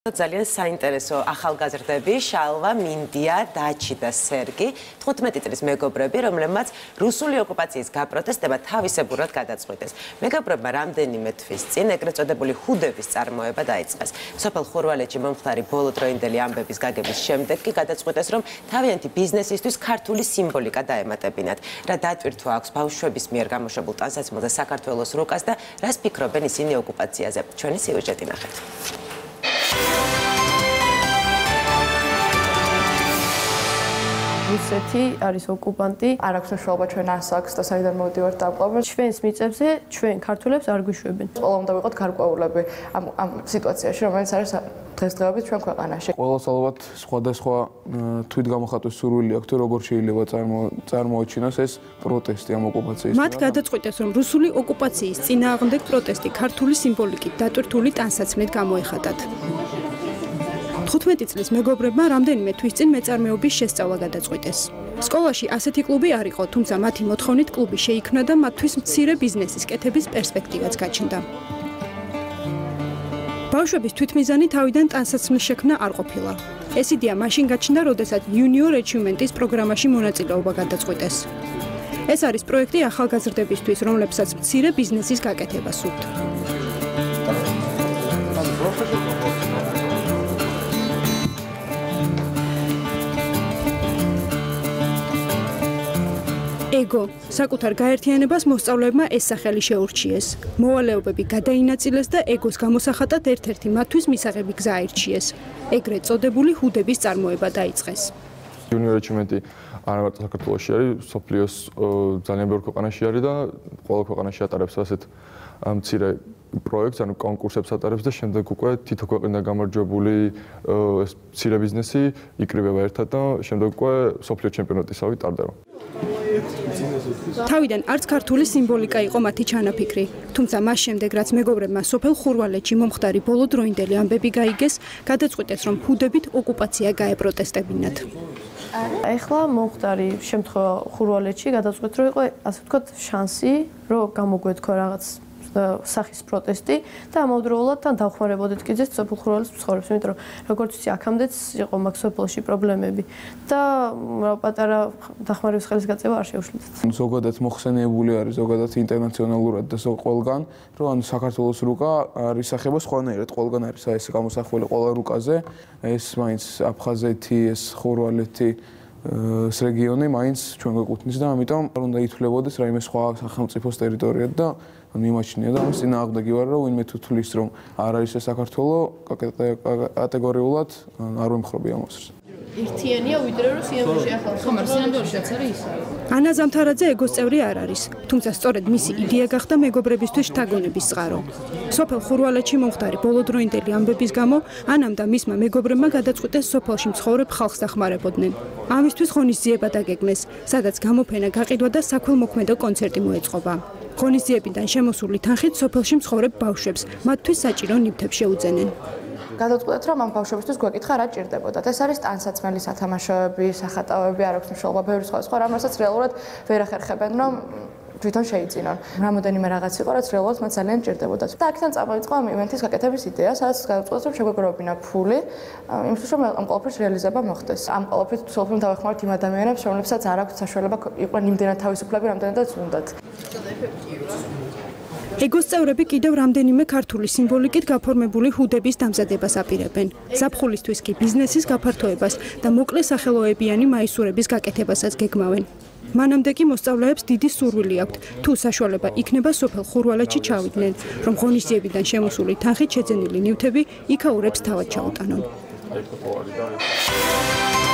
ძალიან საინტერესო ახალგაზრდები შალვა, მინდია, დაჩი და სერგი 15 წლის მეგობრები, რომლებმაც რუსული ოკუპაციის გაპროტესტება თავისებურად გადაწყვიტეს. მეგობრებმა რამდენიმე თვის წინ ეგრეთ წოდებული ჰუდების წარმოება დაიწყეს. სოფელ ხურვალეთში მომხდარი ბოლოდროინდელი ამბების გაგების შემდეგ კი გადაწყვიტეს, რომ თავიანთი ბიზნესისთვის ქართული სიმბოლიკა დაემატებინათ. რა დატვირთვა აქვს ბავშვების მიერ გამოშვებულ ტანსაცმელზე საქართველოს რუკას და რას ფიქრობენ ისინი ოკუპაციაზე. ჩვენი სიუჟეტი ნახეთ. რუსეთი არის ოკუპანტი, არ აქვს მნიშვნელობა ჩვენ ას აქვს და საიდან მოვიდივართ დაკლავებად. ჩვენს მიწებზე ჩვენ ქართველებს არ გვიშვებენ. ყველა უნდა ვიყოთ გარკვეულები ამ სიტუაციაში, რომელიც არის დღესდღეობით ჩვენ ქვეყანაში. ყველას ალბათ სხვადასხვა თვითგამოხატვის სურვილი აქვს, როგორ შეიძლება წარმოაჩინოს ეს პროტესტი ამ ოკუპაციის. მათ გადაწყვიტეს, რომ რუსული ოკუპაციის წინააღმდეგ პროტესტი ქართული სიმბოლიკით დატვირთული ტანსაცმლით გამოეხატათ. 15 წლის მეგობრებმა რამდენიმე თვის წინ მეწარმეობის შესწავლა გადაწყვიტეს. სკოლაში ასეთი კლუბი არ იყო, თუმცა მათი მოთხოვნით კლუბი შეიქმნა და მათთვის მცირე ბიზნესის კეთების პერსპექტივაც გაჩნდა. ბავშვების თვითმიზანი თავიდან ტანსაცმლის შექმნა არ ყოფილა. ეს იდეა მაშინ გაჩნდა, როდესაც Junior Achievement-ის პროგრამაში მონაწილეობა გადაწყვიტეს. ეს არის პროექტი ახალგაზრდებისთვის, რომლებსაც მცირე ბიზნესის გაკეთება სურთ. ego საკუთარ გაერთიანებას მოსწავლეებმა ეს სახელი შეურჩიეს. მოვალეობები გადაინაწილეს და ეგოს გამოსახატად ერთ-ერთი მათთვის მისაღები გზა აირჩიეს. ეგრეთ წოდებული ჰუდების წარმოება დაიწყეს. Junior Achievement-ი არა მარტო საქართველოში არის, სოფლიოს ძალიან ბევრ ქვეყანაში არის და ყველა ქვეყანაში ატარებს ასეთ მცირე პროექტს, ანუ კონკურსებს ატარებს და შემდეგ უკვე თითო ქვეყნიდან გამარჯვებული ეს მცირე ბიზნესი იკრიბება ერთად და შემდეგ უკვე სოფლიო ჩემპიონატისავით ტარდება. თავიდან არც ქართული სიმბოლიკა იყო მათი ჩანაფიქრი, თუმცა მას შემდეგ რაც მეგობრებმა სოფელ ხურვალეთში მომხდარი ბოლოდროინდელი ამბები გაიგეს, გადაწყვიტეს, რომ ჰუდებით ოკუპაცია გაეპროტესტებინათ. ეხლა მომხდარი შემთხვევა ხურვალეთში გადაწყვეტ, რომ იყო ასე ვთქვათ შანსი, რომ გამოგვეთქვა რაღაც სახის პროტესტი და ამავდროულად თან დავხმარებოდეთ კიდეც სოფელ ხურვალის მცხოვრებს, იმიტომ რომ როგორც ვიცი, აქამდეც იყო მაგ სოფელში პრობლემები და პატარა დახმარების ხელის გაწევა არ შეუშლიდათ. ზოგადად მოხსენიებული არის ზოგადად ინტერნაციონალურად და ყველგან, რომ ანუ საქართველოს რუკა არის სახება სხვანაირად, ყველგან არის ეს გამოსახული ყველა რუკაზე, ეს მაინც აფხაზეთი, ეს ხურვალეთი ეს რეგიონი მაინც ჩვენ გვეკუთვნის და ამიტომ არ უნდა ითვლებოდეს რაიმე სხვა სახელმწიფოს ტერიტორიად და მიმაჩნია და ამის წინააღმდეგი ვარ, რომ ვინმე თუ თulis რომ არ არის ეს საქართველოს კატეგორიულად არ ვემხრობი ამას. ერთიანია ვიდრე რომ სიამოვნებაში ახალ ხომ სინამდვილეშიც არის ისე. ანა ზამთარაძე ეგოს წევრი არ არის, თუმცა სწორედ მისი იდეა გახდა მეგობრებისთვის შთაგონების წყარო. სოფელ ხურვალეთში მომხდარი ბოლოდროინდელი ამბების გამო ანამ და მისმა მეგობრებმა გადაწყვიტეს სოფელში მცხოვრებ ხალხს დახმარებოდნენ. ამისთვის ღონისძიება დაგეგმეს, სადაც გამოფენა გაყიდვა და საქველმოქმედო კონცერტი მოეწყობა. ღონისძიებიდან შემოსული თანხით სოფელში მცხოვრებ ბავშვებს მათთვის საჭირო ნივთებს შეუძენენ. გადაწყვეტეთ, რომ ამ ბავშვებისთვის გვეკითხა რა ჭირდებოდათ. ეს არის ტანსაცმელი, სათამაშოები, სახატავები, არ აქვს მნიშვნელობა, ბევრი სხვა რამ, რასაც რეალურად ვერ ახერხებენ, რომ თვითონ შეიწინონ. რამოდენიმე რაღაც იყო, რაც რეალურად მათ ძალიან ჭირდებოდათ. და აქედან წამოიწყო ამ ივენთის გაკეთების იდეა, სადაც გადაწყვეტეთ, რომ შეგვეგროვებინა ფული, იმისთვის, რომ ამ ყველაფრის რეალიზება მოხდეს. ამ ყველაფრით სულ დავეხმაროთ იმ ადამიანებს, რომლებსაც არ აქვს საშუალება იყვნენ იმდენად თავისუფლები, რამდენადაც უნდათ. ეგოს წევრები კიდევ რამდენიმე ქართული სიმბოლიკით გაფორმებული ჰუდების დამზადებას აპირებენ. ზაფხულისთვის კი ბიზნესის გაფართოებას და მოკლე სახელოებიანი მაისურების გაკეთებასაც გეგმავენ. მანამდე კი მოსწავლეებს დიდი სურვილი აქვთ, თუ საშუალება იქნება სოფელ ხურვალეთში ჩავიდნენ, რომ ღონისძიებიდან შემოსული თანხით შეძენილი ნივთები იქაურებს თავად ჩაუტანონ.